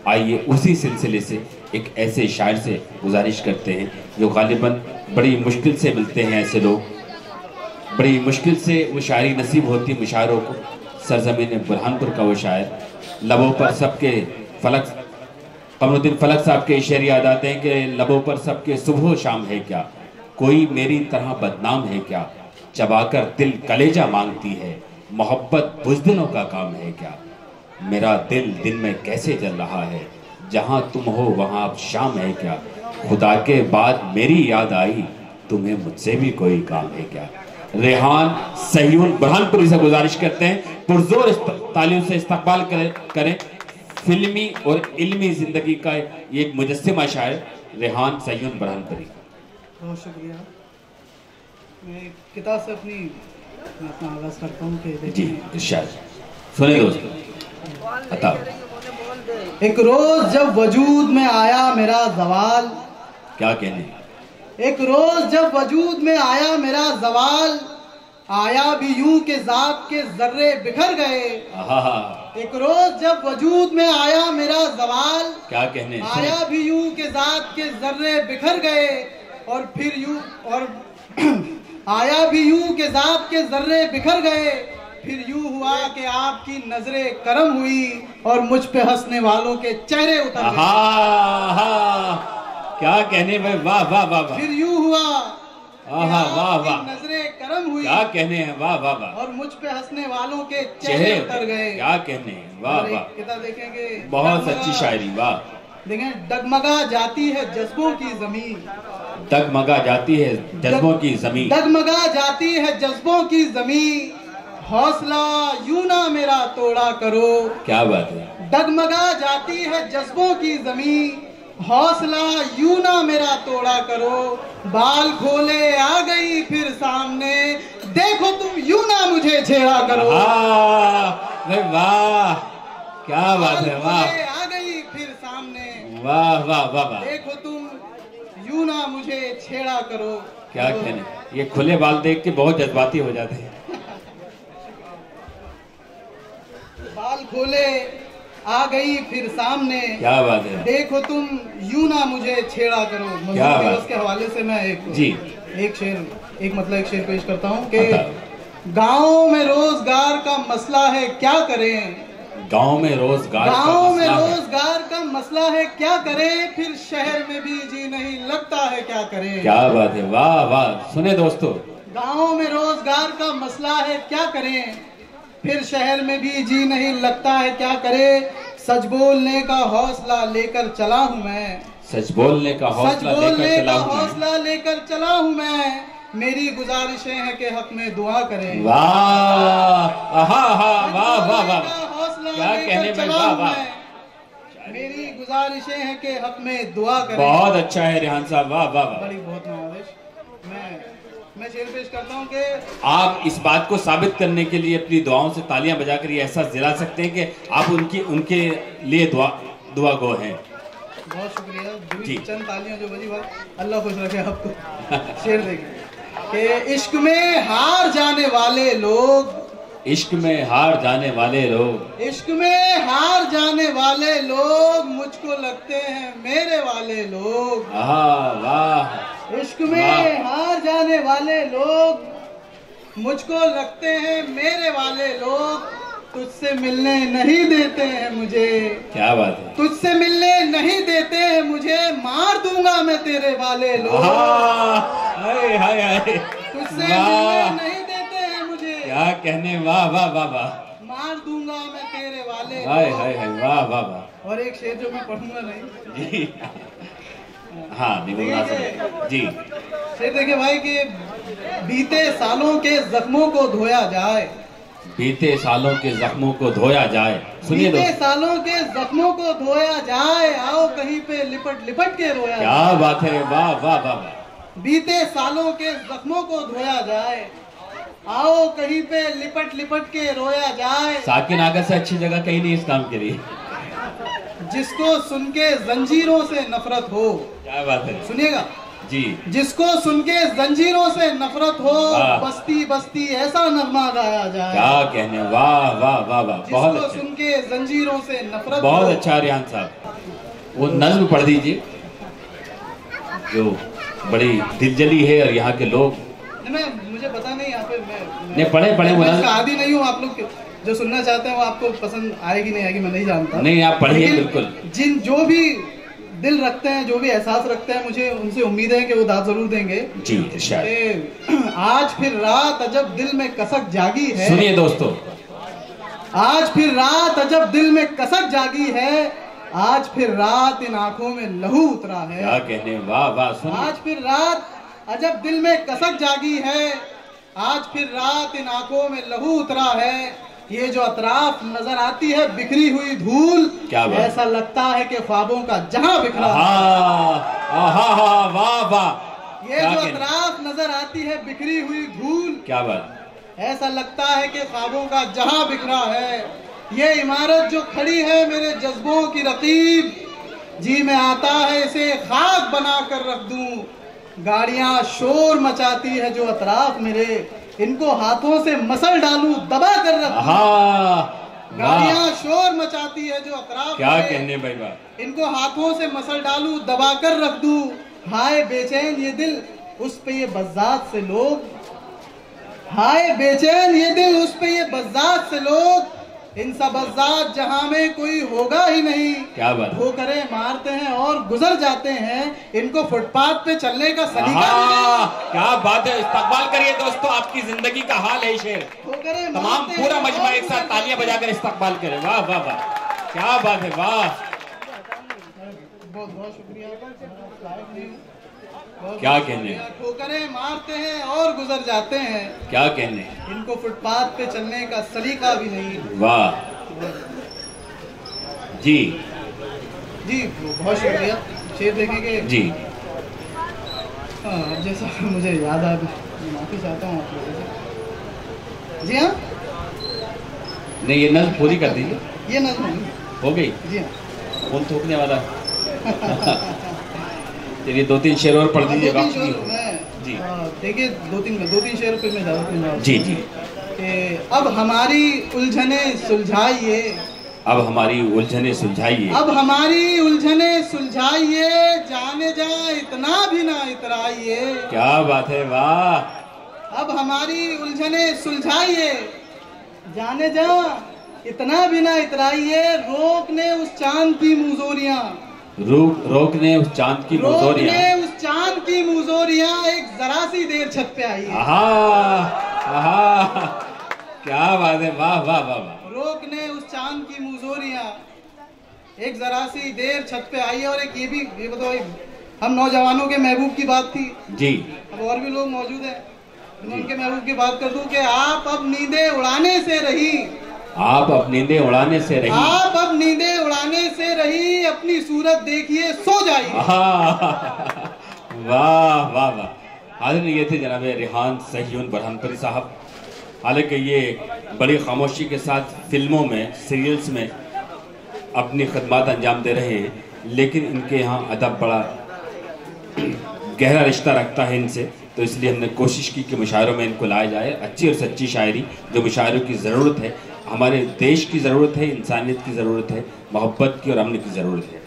आइए उसी सिलसिले से एक ऐसे शायर से गुजारिश करते हैं जो गालिबन बड़ी मुश्किल से मिलते हैं, ऐसे लोग बड़ी मुश्किल से वो शायरी नसीब होती है मुशायरों को। सरजमीन बुरहानपुर का वो शायर, लबों पर सबके फलक, कमरुद्दीन फलक साहब के शेर याद आते हैं कि लबों पर सबके सुबह शाम है क्या, कोई मेरी तरह बदनाम है क्या, चबाकर दिल कलेजा मांगती है, मोहब्बत बुज़दिलों का काम है क्या, मेरा दिल दिन में कैसे जल रहा है, जहां तुम हो वहां अब शाम है क्या, खुदा के बाद मेरी याद आई, तुम्हें मुझसे भी कोई काम है क्या। रेहान सहीउन बुरहानपुरी से गुजारिश करते हैं पुरजोर तालियों से इस्तकबाल करें फिल्मी और इल्मी जिंदगी का ये एक मुजस्सिमा शायर रेहान सहीउन बुरहानपुरी। बहुत शुक्रिया। मैं किताब से अपना आगाज करता हूँ कि जी इरशाद सुने दोस्तों। एक रोज जब वजूद में आया मेरा जवाल, क्या कहने, एक रोज जब वजूद में आया मेरा जवाल, आया भी यूं के ज़ात के जर्रे बिखर गए। एक रोज जब वजूद में आया मेरा जवाल, क्या कहने, आया भी यूं के ज़ात के जर्रे बिखर गए, और फिर यूं और आया भी यूं के ज़ात के जर्रे बिखर गए, फिर यूं हुआ कि आपकी नजरें करम हुई और मुझ पे हंसने वालों के चेहरे उतर गए। क्या कहने भाई, वाह वाह वाह वाह। फिर यूं हुआ वाह वाह, नजरें करम हुई, क्या कहने हैं, वाह वाह वाह, और मुझ पे हंसने वालों के चेहरे उतर गए। क्या कहने हैं, वाह वाह। किताब देखेंगे, बहुत अच्छी शायरी, वाह। देखें, डगमगा जाती है जज्बों की जमीन, डगमगा जाती है जज्बों की जमीन, डगमगा जाती है जज्बों की जमीन, हौसला यूं ना मेरा तोड़ा करो। क्या बात है, डगमगा जाती है जज्बों की जमीन, हौसला यूं ना मेरा तोड़ा करो, बाल खोले आ गई फिर सामने, देखो तुम यूं ना मुझे छेड़ा करो। वाह, क्या बात है, वाह। आ गई फिर सामने, वाह वाह वाह वाह, देखो तुम यूं ना मुझे छेड़ा करो। क्या कहने, ये खुले बाल देख के बहुत जज्बाती हो जाते हैं। बाल खोले आ गई फिर सामने, क्या बात है, देखो तुम यूं ना मुझे छेड़ा करो। क्या बात, के हवाले से मैं एक शेर पेश करता हूँ कि गाँव में रोजगार का मसला है क्या करें, गाँव में रोजगार का मसला है क्या करें, फिर शहर में भी जी नहीं लगता है क्या करें। क्या बात है, वाह वाह। सुने दोस्तों, गाँव में रोजगार का मसला है क्या करें, फिर शहर में भी जी नहीं लगता है क्या करे, सच बोलने का हौसला लेकर चला हूँ मैं, सच बोलने का हौसला लेकर चला हूँ मैं, मेरी गुजारिशें हैं कि हक में दुआ करें। वाह वाह वाह वाह, क्या कहने में, वाह वाह। मेरी गुजारिशें हैं कि हक में दुआ करें। बहुत अच्छा है रेहान साहब, वाह वाह वाह। बड़ी बहुत नवाजिश। मैं शेर पेश करता हूँ कि आप इस बात को साबित करने के लिए अपनी दुआओं से तालियां बजाकर ये एहसास दिला सकते हैं कि आप उनके लिए दुआ गो हैं। बहुत शुक्रिया जी। चंद तालियां जो बजी, अल्लाह खुश रखे आपको। शेर देखिए कि इश्क में हार जाने वाले लोग, इश्क में हार जाने वाले लोग, इश्क में हार जाने वाले लोग, मुझको लगते हैं मेरे वाले लोग। वाह, इश्क में हार जाने वाले लोग, मुझको लगते हैं मेरे वाले लोग, तुझसे मिलने नहीं देते हैं मुझे। क्या बात है, तुझसे मिलने नहीं देते हैं मुझे, मार दूंगा मैं तेरे वाले लोग। हाय हाय हाय, तुझसे मिलने नहीं देते हैं मुझे, क्या कहने, वाह वाह वाह वाह, मार दूंगा मैं तेरे वाले। हाय हाय हाय, वाह वाह वाह। और एक शेर जो मैं पढ़ूंगा नहीं जी, हाँ जी। शेर देखिए भाई कि बीते सालों के जख्मों को धोया जाए, बीते सालों के जख्मों को धोया जाए। सुनिए, बीते सालों के जख्मों को धोया जाए, आओ कहीं पे लिपट लिपट के रोया। क्या बात है, वाह वाह वाह। बीते सालों के जख्मों को धोया जाए, आओ कहीं पे लिपट लिपट के रोया जाए। साकिन आगा से अच्छी जगह कहीं नहीं इस काम के लिए। जिसको सुन के जंजीरों से नफरत हो, क्या बात है, सुनिएगा, जी, जिसको सुन के जंजीरों से नफरत हो, बस्ती बस्ती ऐसा नगमा गाया जाए। क्या कहने, वाह वाह वाह वाह, बहुत जिसको सुन के जंजीरों से नफरत, बहुत अच्छा रिहान साहब। वो नज्म पढ़ दीजिए जो बड़ी दिलजली है और यहाँ के लोग। मुझे पता नहीं यहाँ पे नहीं पढ़े वो नज्म आदि नहीं हूँ, आप लोग जो सुनना चाहते हैं वो आपको पसंद आएगी नहीं आएगी मैं नहीं जानता। नहीं, आप पढ़िए बिल्कुल। जो भी दिल रखते हैं, जो भी एहसास रखते हैं, मुझे उनसे उम्मीद है कि वो दाद जरूर देंगे। जी शायद। आज फिर रात अजब दिल में कसक जागी है। सुनिए दोस्तों, आज फिर रात अजब दिल में कसक जागी है, आज फिर रात इन आंखों में लहू उतरा है। क्या कहने, वाह वाह। आज फिर रात अजब दिल में कसक जागी है, आज फिर रात इन आंखों में लहू उतरा है। ये जो अतराफ नजर आती है बिखरी हुई धूल, क्या बात? ऐसा लगता है कि ख्वाबों का जहां बिखरा। वाह वाह। ये जो अतराफ नजर आती है बिखरी हुई धूल, क्या बात? ऐसा लगता है कि ख्वाबों का जहां बिखरा है। ये इमारत जो खड़ी है मेरे जज्बों की रकीब, जी में आता है इसे खाक बना कर रख दूं। गाड़ियां शोर मचाती है जो अतराफ मेरे, इनको हाथों से मसल डालूं दबा कर रख दूं। गाड़ियां शोर मचाती है जो अतराफ, क्या कहने भाई बात, इनको हाथों से मसल डालूं दबा कर रख दूं। हाय बेचैन ये दिल उस पे ये बज़ात से लोग, हाय बेचैन ये दिल उस पे ये बज़ात से लोग, इन सब बज़ात जहां में कोई होगा ही नहीं। क्या बात, ठोकरें मारते हैं और गुजर जाते हैं, इनको फुटपाथ पे चलने का सलीका नहीं। क्या बात है, इस्तकबाल करिए दोस्तों, आपकी जिंदगी का हाल है शेर। तमाम पूरा मजमा एक साथ तालियां बजाकर इस्तकबाल करे। वाह वाह वाह, क्या बात है, वाह। बहुत बहुत शुक्रिया। क्या कहने, ठोकरें मारते हैं और गुजर जाते हैं, क्या कहने, इनको फुटपाथ पे चलने का सलीका भी नहीं। वाह जी जी, बहुत शुक्रिया। शेर देखेंगे जी। हाँ, जैसा मुझे याद आ, माफी चाहता हूँ आप लोगों से। जी हाँ, नहीं ये नज़्म पूरी कर दीजिए। ये नज़्म हो गई? जी हाँ। कौन थोकने वाला? चलिए दो तीन शेर और पढ़ दीजिए। जी देखिए, दो तीन शेर पे मैं ज़्यादा जी जी। अब हमारी उलझने सुलझाइए, अब हमारी उलझने सुलझाइए, अब हमारी उलझने सुलझाइए, जाने जा इतना भी ना इतराइए। क्या बात है, वाह। अब हमारी उलझने सुलझाइए, जाने जा इतना भी ना इतराइए, रोकने उस चांद की मुजोरियां, रोकने उस चांद की मुजोरियां, रोकने उस चांद की मुजोरियां, एक जरा सी देर छत पे आई। क्या बात है, वाह वाह वाह वाह। रोकने उस चांद की मुजोरियां, एक जरा सी देर छत पे आई है। और एक ये बताओ, हम नौजवानों के महबूब की बात थी जी, अब और भी लोग मौजूद हैं, उनके महबूब की बात कर दूं कि आप अब नींदें उड़ाने से रही, आप अब नींदें उड़ाने से रही, आप अब नींदें उड़ाने से रही, अपनी सूरत देखिए सो जाइए। वाह वाह वाह। हाज़िर ये थे जनाब रिहान सहीउन बुरहानपुरी साहब। हालांकि ये बड़ी खामोशी के साथ फिल्मों में, सीरियल्स में अपनी खदमात अंजाम दे रहे हैं, लेकिन इनके यहाँ अदब बड़ा गहरा रिश्ता रखता है इनसे, तो इसलिए हमने कोशिश की कि मुशायरों में इनको लाया जाए। अच्छी और सच्ची शायरी, जो मुशायरों की ज़रूरत है, हमारे देश की ज़रूरत है, इंसानियत की ज़रूरत है, मोहब्बत की और अमन की ज़रूरत है।